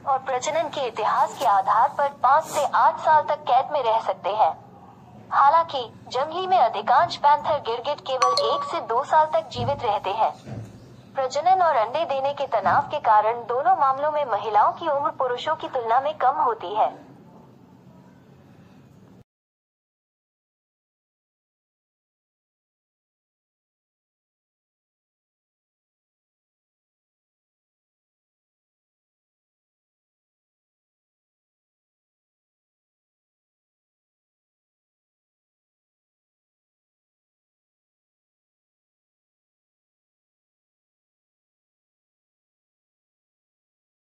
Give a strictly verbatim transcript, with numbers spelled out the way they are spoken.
और प्रजनन के इतिहास के आधार पर पाँच से आठ साल तक कैद में रह सकते हैं। हालांकि जंगली में अधिकांश पैंथर गिरगिट केवल एक से दो साल तक जीवित रहते हैं। प्रजनन और अंडे देने के तनाव के कारण दोनों मामलों में महिलाओं की उम्र पुरुषों की तुलना में कम होती है।